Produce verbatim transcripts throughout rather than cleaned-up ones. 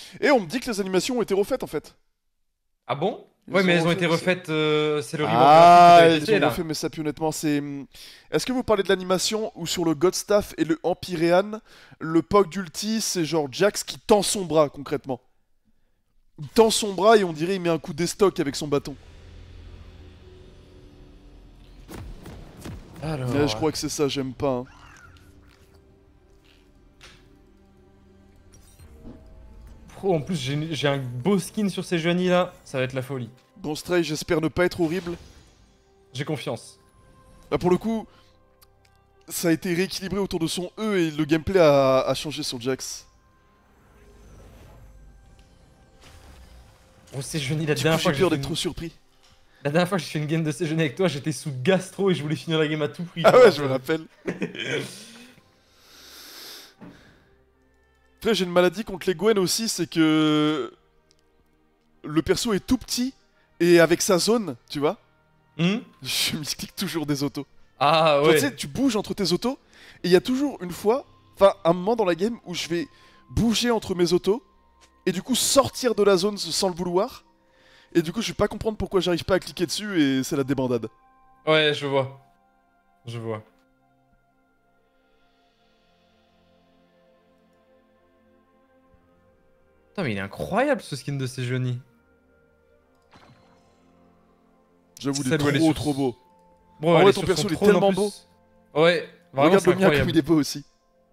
Et on me dit que les animations ont été refaites en fait. Ah bon? Ils Ouais, mais ont elles ont refait, été mais c'est- refaites. euh, c'est le rework graphique que Ah, t'avais ils testé ont là. refait, mais ça, puis honnêtement, c'est. hum, Est-ce que vous parlez de l'animation où sur le Godstaff et le Empyrean, le P O C d'ulti, c'est genre Jax qui tend son bras concrètement. Il tend son bras et on dirait il met un coup d'estoc avec son bâton. Ouais, je Alors. crois que c'est ça, j'aime pas. Hein. Pro, en plus, j'ai j'ai un beau skin sur ces Johnny là. Ça va être la folie. Bon, Stray, j'espère ne pas être horrible. J'ai confiance. Bah, pour le coup, ça a été rééquilibré autour de son E et le gameplay a, a changé sur Jax. Gros, ces Johnny, la Du coup, dernière j'ai fois que j'ai peur fait d'être trop une... surpris. La dernière fois que j'ai fait une game de ces Johnny avec toi, j'étais sous gastro et je voulais finir la game à tout prix. Ah Je me ouais, je me rappelle. rappelle. Après, j'ai une maladie contre les Gwen aussi, c'est que le perso est tout petit et avec sa zone, tu vois, Hmm. je me clique toujours des autos. Ah Genre, tu sais, ouais. tu bouges entre tes autos et il y a toujours une fois, enfin, un moment dans la game où je vais bouger entre mes autos et du coup sortir de la zone sans le vouloir. Et du coup, je vais pas comprendre pourquoi j'arrive pas à cliquer dessus et c'est la débandade. Ouais, je vois. Je vois. Putain, mais il est incroyable ce skin de ces Johnny. J'avoue, il est Celle où elle est trop sur... trop beau. Bon, En elle vrai, est ton sur son perso, il est trône en tellement beau. plus. Ouais, vraiment Regarde c'est le mien comme incroyable. il est beau aussi.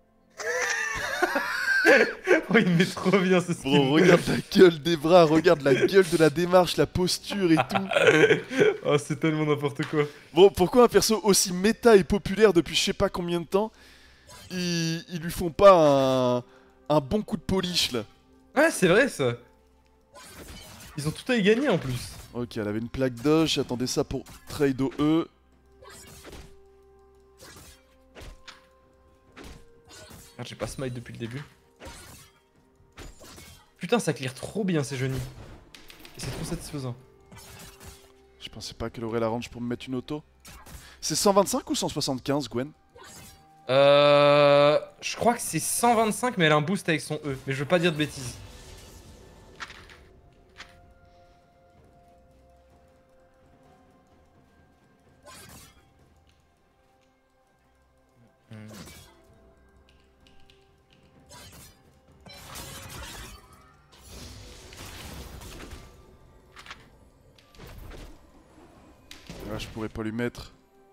Oh, il met trop bien ce skin. Bro, regarde la gueule des bras, regarde la gueule de la démarche, la posture et tout. Oh, c'est tellement n'importe quoi. Bon, pourquoi un perso aussi méta et populaire depuis je sais pas combien de temps, ils, ils lui font pas un, un bon coup de polish là? Ouais, c'est vrai ça. Ils ont tout à y gagner en plus. Ok, elle avait une plaque dodge, j'attendais ça pour trade au E. Merde, j'ai pas smite depuis le début. Putain, ça clear trop bien ces Johnny. Et c'est trop satisfaisant. Je pensais pas qu'elle aurait la range pour me mettre une auto. C'est cent vingt-cinq ou cent soixante-quinze, Gwen? Euh... Je crois que c'est cent vingt-cinq, mais elle a un boost avec son E. Mais je veux pas dire de bêtises. Hmm. Ah, je pourrais pas lui mettre.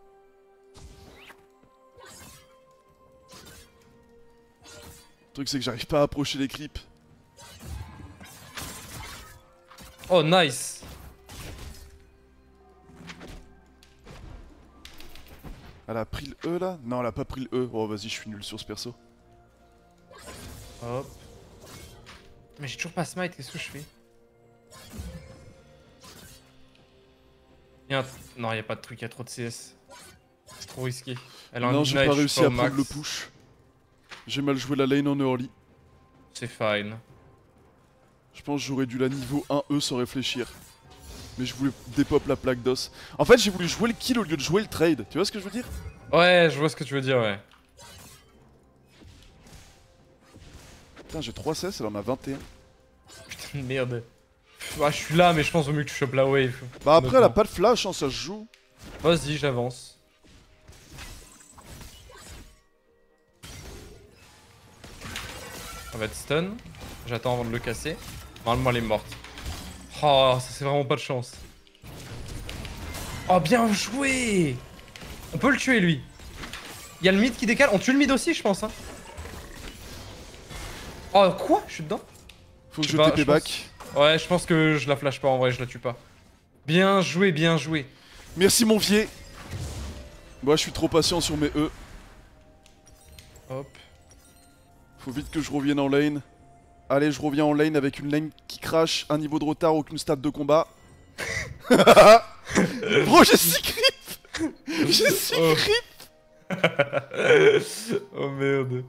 Le truc c'est que j'arrive pas à approcher les creeps. Oh, nice. Elle a pris le E là? Non, elle a pas pris le E. Oh, vas-y, je suis nul sur ce perso. Hop. Mais j'ai toujours pas smite, qu'est-ce que je fais? Y'a un... Non, y a pas de truc, y a trop de C S. C'est trop risqué. Elle a un Non, j'ai midnight, pas je suis réussi pas à au prendre max. le push. J'ai mal joué la lane en early. C'est fine. Je pense que j'aurais dû la niveau un E sans réfléchir. Mais je voulais dépop la plaque d'os. En fait, j'ai voulu jouer le kill au lieu de jouer le trade. Tu vois ce que je veux dire? Ouais, je vois ce que tu veux dire, ouais. Putain, j'ai trois C S, elle en a vingt et un. Putain de merde. Pff, ah, je suis là, mais je pense au mieux que tu chopes la wave. Bah après, elle a Honnêtement. pas de flash, hein, ça se joue. Vas-y, j'avance. Ça va être stun. J'attends avant de le casser. Normalement, elle est morte. Oh, ça c'est vraiment pas de chance. Oh, bien joué! On peut le tuer, lui. Il y a le mid qui décale. On tue le mid aussi, je pense. Hein. Oh, quoi? Je suis dedans? Faut que Je je sais pas, T P je back. pense- Ouais, je pense que je la flash pas en vrai, je la tue pas. Bien joué, bien joué. Merci mon vieux. Moi, je suis trop patient sur mes E. Hop. Faut vite que je revienne en lane. Allez, je reviens en lane avec une lane qui crash, un niveau de retard, aucune stade de combat. Bro, j'ai six creeps. J'ai six Oh. creeps. Oh merde.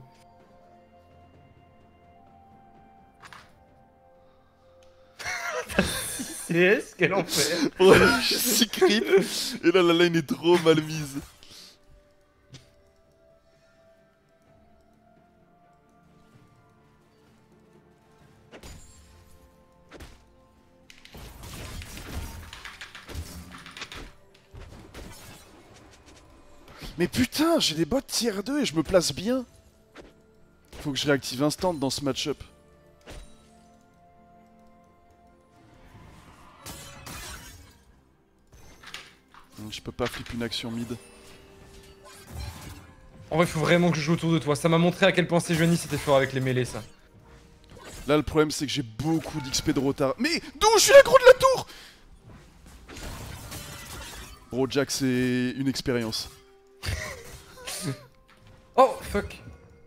C S, quel enfer. Bro, j'ai six creeps. Et là, la lane est trop mal mise. Mais putain, j'ai des bots tier deux et je me place bien. Faut que je réactive instant dans ce match-up. Je peux pas flip une action mid. En vrai, faut vraiment que je joue autour de toi. Ça m'a montré à quel point Sejuani c'était fort avec les mêlées, ça. Là, le problème, c'est que j'ai beaucoup d'X P de retard. Mais d'où je suis l'aggro de la tour? Bro, Jack, c'est une expérience. Oh, fuck.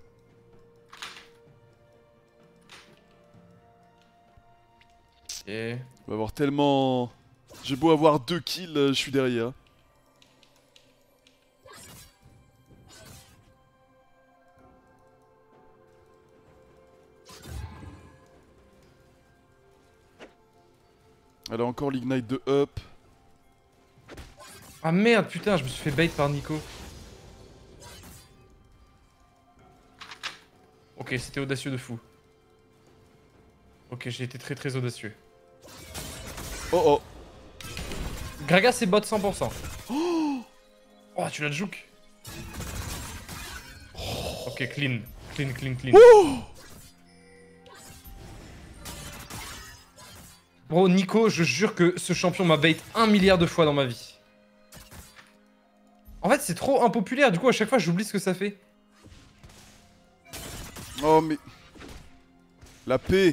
Ok. On va avoir tellement... J'ai beau avoir deux kills, je suis derrière. Elle a encore l'ignite de up. Ah merde, putain, je me suis fait bait par Nico. Ok, c'était audacieux de fou. Ok, j'ai été très très audacieux. Oh oh. Gragas c'est bot cent pour cent. Oh, tu l'as juke. Ok, clean. Clean, clean, clean. Oh. Bro, Nico, je jure que ce champion m'a bait un milliard de fois dans ma vie. En fait, c'est trop impopulaire, du coup, à chaque fois, j'oublie ce que ça fait. Oh, mais... La paix.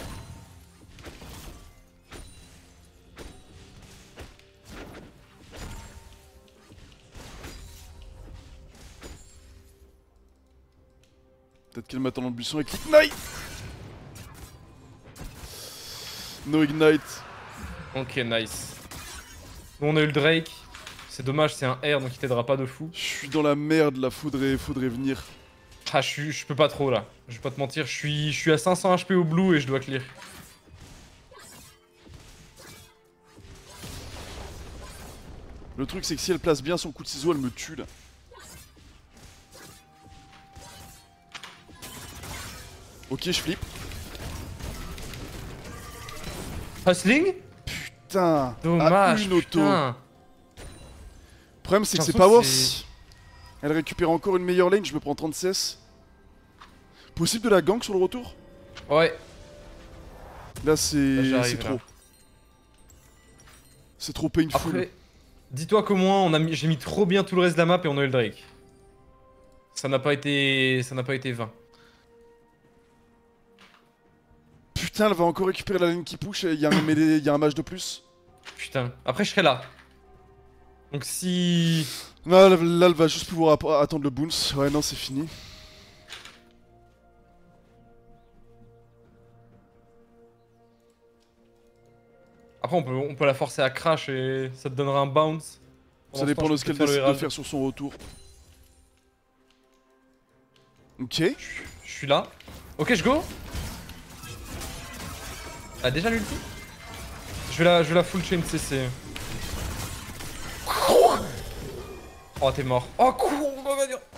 Peut-être qu'elle m'attend dans le buisson avec l'ignite. No ignite. Ok, nice. Bon, on a eu le Drake. C'est dommage, c'est un R, donc il t'aidera pas de fou. Je suis dans la merde là, faudrait, faudrait venir. Ah, je, suis, je peux pas trop là. Je vais pas te mentir, je suis, je suis à cinq cents H P au blue et je dois clear. Le truc c'est que si elle place bien son coup de ciseau, elle me tue là. Ok, je flippe. Hustling? Putain. Dommage, à une auto. putain. Le problème c'est que c'est J'ai pas l'impression que worse. Elle récupère encore une meilleure lane, je me prends trente C S. Possible de la gank sur le retour? Ouais. Là c'est Là, c'est j'arrive, trop. là. C'est trop painful. Après, dis-toi qu'au moins, on a mis, j'ai mis trop bien tout le reste de la map et on a eu le Drake. Ça n'a pas été, ça n'a pas été vain. Putain, elle va encore récupérer la lane qui push et il y a un mêlée, il y a un match de plus. Putain. Après, je serai là. Donc si... Non, là, là, elle va juste pouvoir attendre le bounce. Ouais, non, c'est fini. Après, on peut, on peut la forcer à crash et ça te donnera un bounce. Ça dépend de ce qu'elle décide de faire sur son retour. Ok. Je suis là. Ok, je go. Ah, déjà l'ulti? Je vais la, je vais la full chain C C. Oh, t'es mort. Oh, con, on va dire.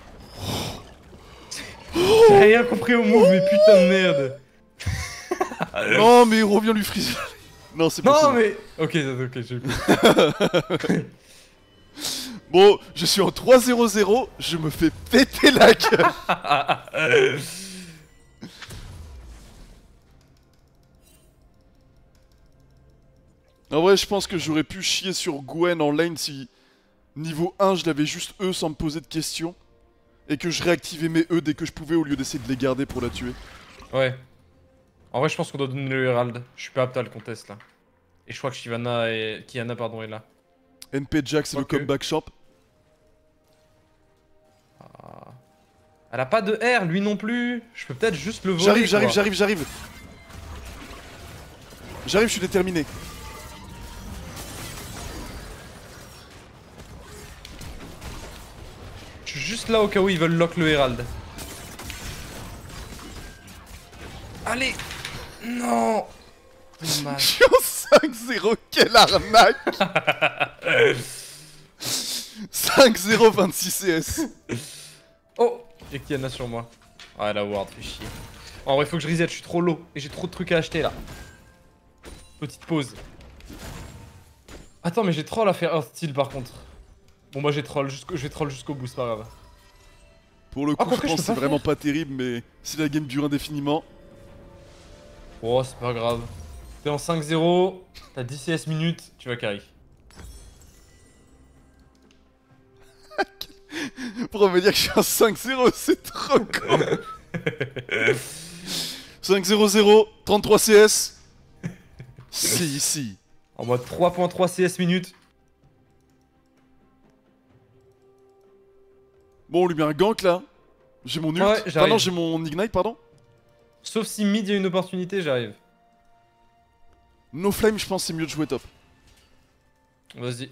J'ai rien compris au move, mais putain de merde. Non, mais reviens lui freeze. Non, c'est pas ça. Non, mais. Ok, ok, j'ai vu. Bon, je suis en trois zéro zéro, je me fais péter la gueule. En vrai, je pense que j'aurais pu chier sur Gwen en lane si niveau un, je l'avais juste E sans me poser de questions. Et que je réactivais mes E dès que je pouvais au lieu d'essayer de les garder pour la tuer. Ouais. En vrai, je pense qu'on doit donner le Herald. Je suis pas apte à le contest là. Et je crois que Shyvana et... Kiana pardon, est là. N P Jack, c'est Ok. le comeback champ. Ah. Elle a pas de R, lui non plus. Je peux peut-être juste le voler. J'arrive, j'arrive, quoi. j'arrive, j'arrive. J'arrive, je suis déterminé. Je suis juste là au cas où ils veulent lock le Herald. Allez. Non. Je Dommage. suis en cinq zéro, quelle arnaque. cinq zéro vingt-six C S. Oh. Et Kiana sur moi. Ah, la ward fait chier. En vrai, faut que je reset, je suis trop low. Et j'ai trop de trucs à acheter là. Petite pause. Attends, mais j'ai trop à la faire Earth Steel par contre. Bon bah j'ai troll jusqu'au je vais troll jusqu'au bout, c'est pas grave. Pour le Ah, coup, quoi je que je pense peux que c'est pas vraiment faire. pas terrible, mais si la game dure indéfiniment. Oh, c'est pas grave. T'es en cinq zéro, t'as dix C S minutes, tu vas carry. Pour me dire que je suis en cinq zéro, c'est trop con. cinq zéro zéro, trente-trois C S. Si, si. En mode trois virgule trois C S minutes. Bon, on lui met un gank là. J'ai mon ult. Ouais, Enfin, j'arrive. non, j'ai mon ignite, pardon. Sauf si mid y a une opportunité, j'arrive. No flame, je pense c'est mieux de jouer top. Vas-y.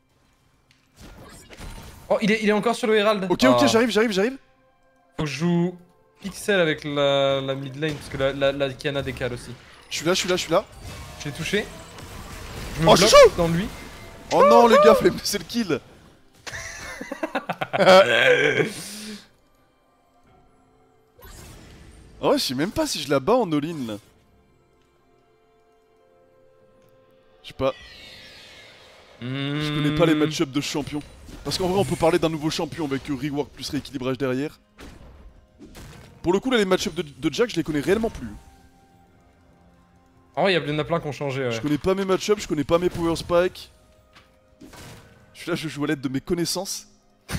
Oh, il est, il est encore sur le Herald. Ok, Ah. ok, j'arrive, j'arrive, j'arrive. Faut que je joue Pixel avec la, la mid lane, parce que la, la, la Kiana décale aussi. Je suis là, je suis là, je suis là. Je l'ai touché. Je me Oh, bloque chaud dans lui. Oh non, les gars, fallait me laisser le kill. Ah ouais, je sais même pas si je la bats en all-in là. Je sais pas, je connais pas les Hmm. match-ups de champion. Parce qu'en vrai, on peut parler d'un nouveau champion avec euh, rework plus rééquilibrage derrière. Pour le coup, là, les match-ups de, de Jack, je les connais réellement plus. Oh, il y a plein, plein qui ont changé, ouais. Je connais pas mes match-ups, je connais pas mes power spikes. Je suis là, je joue à l'aide de mes connaissances.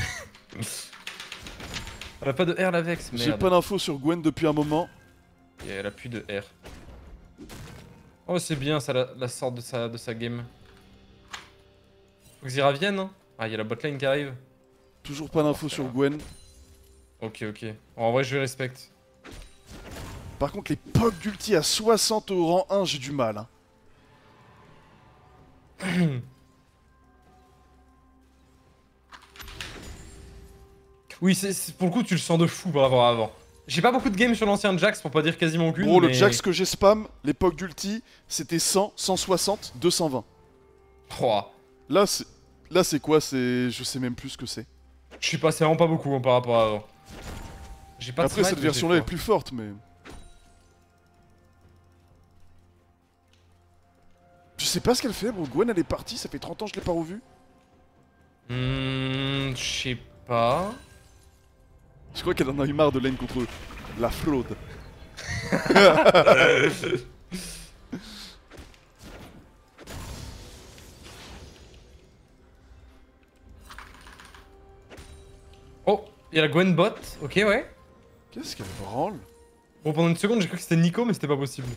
Elle a pas de R la Vex, J'ai merde. pas d'infos sur Gwen depuis un moment. Et elle a plus de R. Oh, c'est bien, ça la, la sort de sa, de sa game. Faut que Zira vienne, hein. Ah, il y a la botlane qui arrive. Toujours pas d'infos sur Gwen. Ok, ok. En vrai, je les respecte. Par contre, les pocs d'ulti à soixante au rang un, j'ai du mal. Hein. Oui, c'est c'est- pour le coup, tu le sens de fou par rapport à avant. J'ai pas beaucoup de games sur l'ancien Jax, pour pas dire quasiment aucune. Bro, mais... le Jax que j'ai spam, l'époque d'ulti, c'était cent, cent soixante, deux cent vingt. Oh, Là, c'est... Là, c'est quoi? C'est... Je sais même plus ce que c'est. je suis passé vraiment pas beaucoup hein, par rapport à avant. J'ai pas de Après, smite, cette mais version-là j'ai est plus forte, mais... Je sais pas ce qu'elle fait, bro. Gwen, elle est partie, ça fait trente ans que je l'ai pas revue. quoi. Hmm, je sais pas. Je crois qu'elle en a eu marre de lane contre la fraude. Oh, il y a la Gwen bot. Ok, ouais. Qu'est-ce qu'elle branle? Bon, pendant une seconde, j'ai cru que c'était Nico, mais c'était pas possible.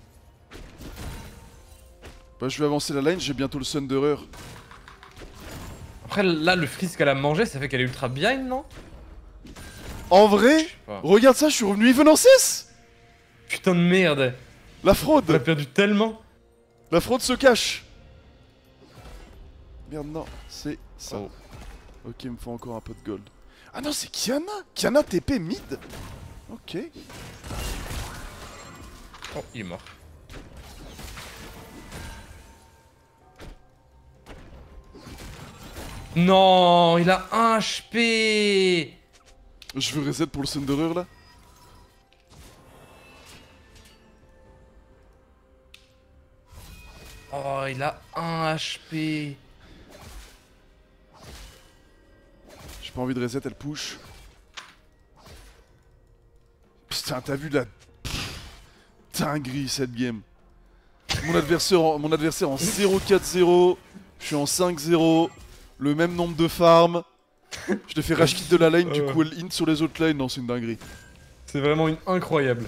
Bah, je vais avancer la lane, j'ai bientôt le Thunderer. Après, là, le freeze qu'elle a mangé, ça fait qu'elle est ultra behind, non? En Je vrai, sais pas. regarde ça, je suis revenu even en six. Putain de merde. La On a fraude. perdu tellement. La fraude se cache. Merde, non, c'est ça. Oh. Ok, il me faut encore un peu de gold. Ah non, c'est Kiana. Kiana T P mid. Ok. Oh, il est mort. Non, il a un H P. Je veux reset pour le Thunderer là. Oh, il a un H P. J'ai pas envie de reset, elle push. Putain, t'as vu la dinguerie cette game. Mon adversaire en, mon adversaire en zéro quatre zéro. Je suis en cinq zéro. Le même nombre de farms. Je te fais rage kit de la lane, du coup elle int sur les autres lanes. Non, c'est une dinguerie. C'est vraiment une incroyable.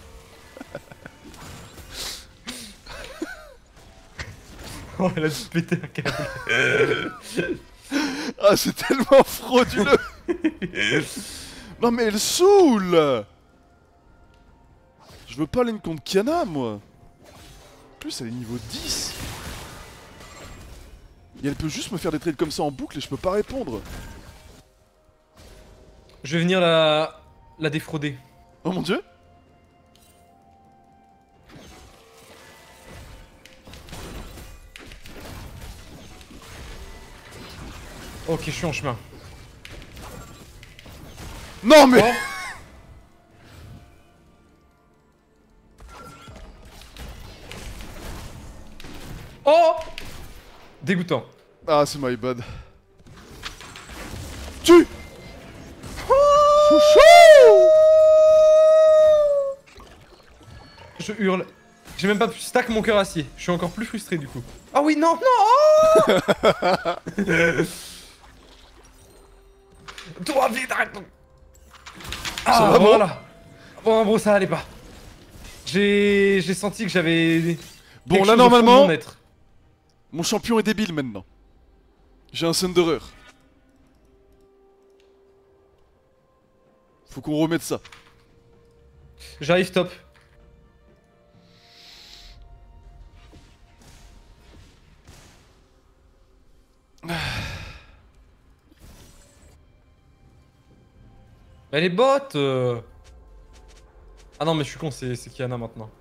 Oh, elle a dû péter un câble. Ah, c'est tellement frauduleux. Non mais elle saoule. Je veux pas lane contre Kiana, moi. En plus, elle est niveau dix. Et elle peut juste me faire des trades comme ça en boucle et je peux pas répondre. Je vais venir la, la défrauder. Oh mon dieu. Ok, je suis en chemin. Non mais... Oh, oh dégoûtant. Ah, c'est my bad. tue. Chouchou. Je hurle. J'ai même pas pu stack mon cœur acier. Je suis encore plus frustré du coup. Ah oui, non, non. Oh Toi, vite, arrête. Ah, va, voilà. Bon, bon, ça allait pas. J'ai j'ai senti que j'avais... Bon, quelque là, chose au fond de normalement, mon être. mon champion est débile maintenant. J'ai un Thunderer. Faut qu'on remette ça. J'arrive top. Mais les bots euh... Ah non mais je suis con, c'est Kiana maintenant.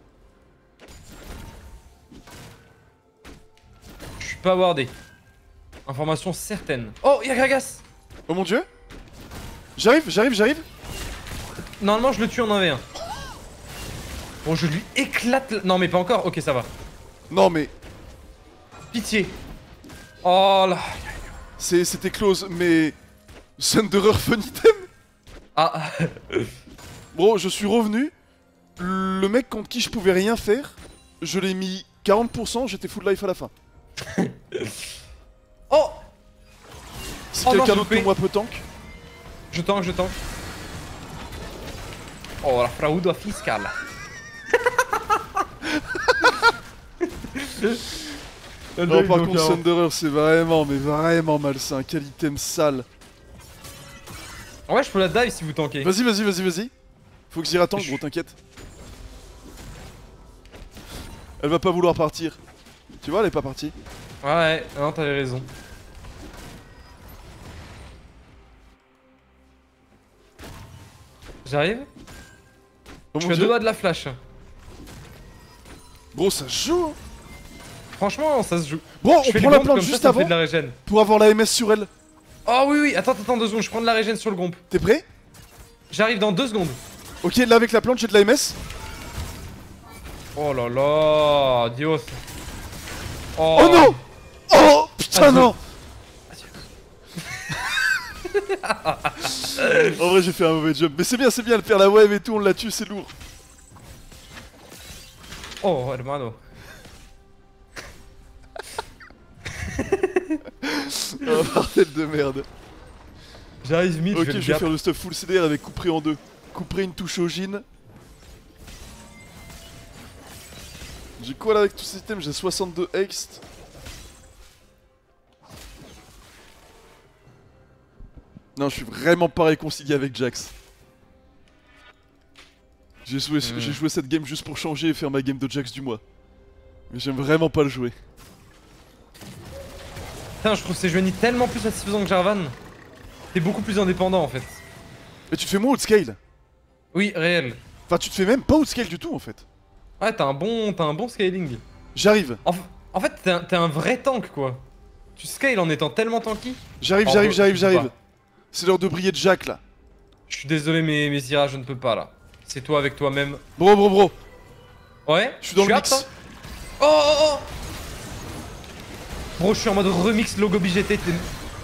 Je suis pas wardé. Information certaine. Oh, y'a Gragas. Oh mon dieu. J'arrive, j'arrive, j'arrive. Normalement je le tue en un v un. Bon je lui éclate la... Non mais pas encore, ok ça va. Non mais... Pitié. Oh là. C'était close, mais... Thunderer fun item. Ah. Bro, je suis revenu. Le mec contre qui je pouvais rien faire, je l'ai mis quarante pour cent, j'étais full life à la fin. Oh. Si Oh non, quelqu'un j'ai d'autre que loupé. moi peut tank. Je tank, je tank. Oh la fraude fiscale. Non, par contre, Thunderer, c'est vraiment, mais vraiment malsain. Quel item sale. Ouais, je peux la dive si vous tankez. Vas-y, vas-y, vas-y, vas-y. Faut que Zira tank, Je- gros, t'inquiète. Elle va pas vouloir partir. Tu vois, elle est pas partie. Ouais, non, t'avais raison. J'arrive. Oh Je mon suis à deux dieu. doigts de la flash. Gros, ça se joue. Hein. Franchement, ça se joue. Bon, Je on fais prend le la gomp plante comme ça, juste ça me fait avant de la régène. pour avoir la M S sur elle. Oh oui, oui, attends, attends deux secondes, je prends de la régène sur le gomp. T'es prêt? J'arrive dans deux secondes. Ok, là avec la plante, j'ai de la M S. Oh là là, Dios. Oh, Oh non. Oh putain, Adieu. non. En vrai, j'ai fait un mauvais job. Mais c'est bien, c'est bien, elle perd la wave et tout, on l'a tue, c'est lourd. Oh, hermano. Oh, bordel de merde. J'arrive mid, Ok, je vais le je vais gap. faire le stuff full C D R avec couperé en deux. Couperé une touche au gin. J'ai quoi là avec tous ces items? J'ai soixante-deux haste. Non, je suis vraiment pas réconcilié avec Jax. J'ai joué, Mm. j'ai joué cette game juste pour changer et faire ma game de Jax du mois. Mais j'aime vraiment pas le jouer. Putain, je trouve ces jeux ni tellement plus satisfaisants que Jarvan. T'es beaucoup plus indépendant en fait. Mais tu te fais moins outscale. Oui, réel. Enfin, tu te fais même pas outscale du tout en fait. Ouais, t'as un bon, t'as un bon scaling. J'arrive, En, f- en fait, t'es un, t'es un vrai tank quoi. Tu scales en étant tellement tanky. j'arrive, Oh, j'arrive, je j'arrive, peux j'arrive. pas. C'est l'heure de briller de Jack là. Je suis désolé, mais mes Ira, je ne peux pas là. C'est toi avec toi-même. Bro, bro, bro. Ouais. Je suis dans le apte, mix. hein. Oh oh oh. Bro, je suis en mode remix logo B G T. t'es-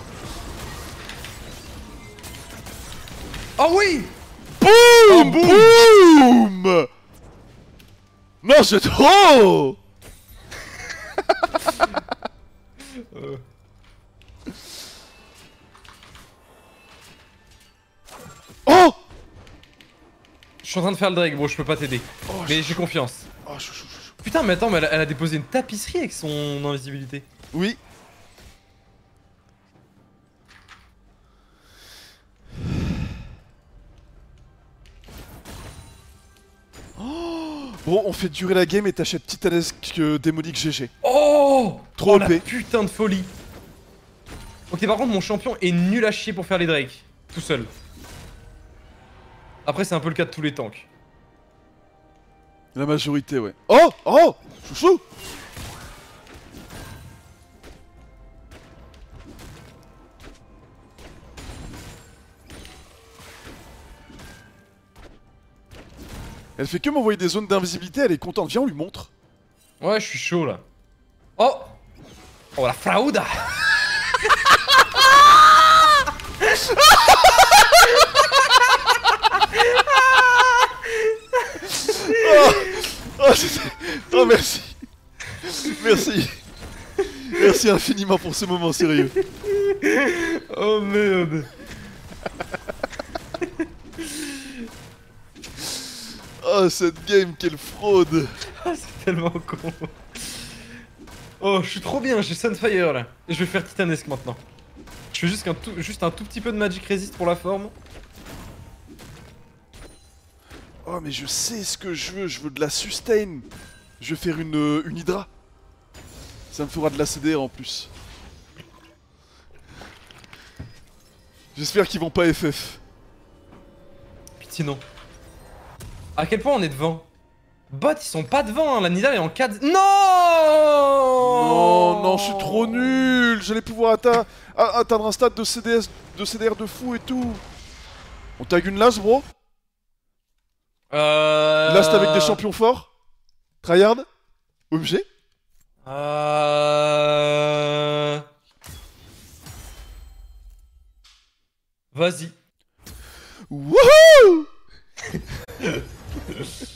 Oh oui. Boum, Oh, boum. boum. Non, c'est trop. Euh. Oh. Je suis en train de faire le Drake, bro, je peux pas t'aider. Oh, Mais j'ai confiance. Oh, chou, chou, chou, chou. Putain, mais attends, mais elle a, elle a déposé une tapisserie avec son invisibilité. Oui. Oh. Bon, on fait durer la game et t'achètes titanesque euh, démonique G G. Oh, Trop oh, O P. la putain de folie. Ok, par contre, mon champion est nul à chier pour faire les Drake. Tout seul. Après, c'est un peu le cas de tous les tanks. La majorité, ouais. Oh. Oh. Chouchou. Elle fait que m'envoyer des zones d'invisibilité, elle est contente. Viens, on lui montre. Ouais, je suis chaud là. Oh. Oh, la fraude. Oh, oh, c'était- oh, merci. Merci. Merci infiniment pour ce moment sérieux. Oh merde. Oh, cette game, quelle fraude. Ah, c'est tellement con. Oh, je suis trop bien, j'ai Sunfire là. Et je vais faire Titanesque maintenant. Je fais juste un tout, juste un tout petit peu de Magic Resist pour la forme. Oh, mais je sais ce que je veux, je veux de la sustain. Je vais faire une, euh, une Hydra. Ça me fera de la C D R en plus. J'espère qu'ils vont pas F F. Pitié non. À quel point on est devant? Bot, ils sont pas devant, hein. La Nidal est en quatre. Non. Non, non, je suis trop nul. J'allais pouvoir atta- a- atteindre un stade de C D S, de C D R de fou et tout. On tag une last, bro. Euh... Last avec des champions forts. Tryhard. O M G. Euh... Vas-y. Wouhou.